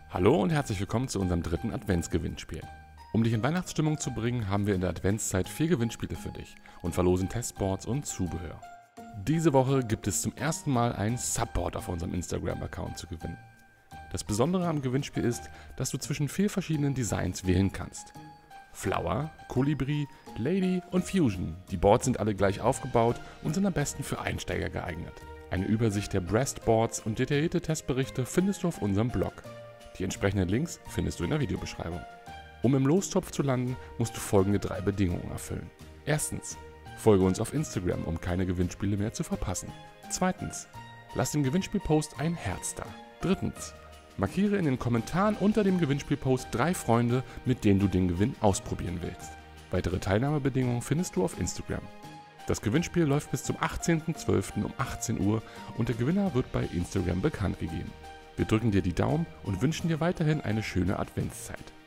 Hallo und herzlich willkommen zu unserem dritten Adventsgewinnspiel. Um dich in Weihnachtsstimmung zu bringen, haben wir in der Adventszeit 4 Gewinnspiele für dich und verlosen Testboards und Zubehör. Diese Woche gibt es zum ersten Mal ein Subboard auf unserem Instagram-Account zu gewinnen. Das Besondere am Gewinnspiel ist, dass du zwischen 4 verschiedenen Designs wählen kannst. Flower, Kolibri, Lady und Fusion. Die Boards sind alle gleich aufgebaut und sind am besten für Einsteiger geeignet. Eine Übersicht der Breastboards und detaillierte Testberichte findest du auf unserem Blog. Die entsprechenden Links findest du in der Videobeschreibung. Um im Lostopf zu landen, musst du folgende 3 Bedingungen erfüllen. Erstens, folge uns auf Instagram, um keine Gewinnspiele mehr zu verpassen. Zweitens, lass dem Gewinnspielpost ein Herz da. Drittens, markiere in den Kommentaren unter dem Gewinnspielpost 3 Freunde, mit denen du den Gewinn ausprobieren willst. Weitere Teilnahmebedingungen findest du auf Instagram. Das Gewinnspiel läuft bis zum 18.12. um 18 Uhr und der Gewinner wird bei Instagram bekannt gegeben. Wir drücken dir die Daumen und wünschen dir weiterhin eine schöne Adventszeit.